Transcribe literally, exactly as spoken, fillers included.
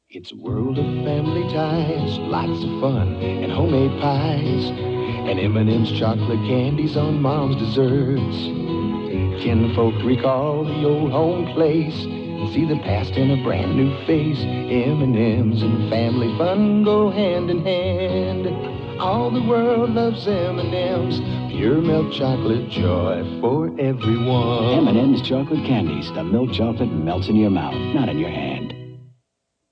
It's a world of family ties, lots of fun and homemade pies, and M and M's chocolate candies on Mom's desserts. Kinfolk recall the old home place and see the past in a brand new face. M and M's and family fun go hand in hand. All the world loves M and M's, pure milk chocolate joy for everyone. M and M's chocolate candies. The milk chocolate melts in your mouth, not in your hand.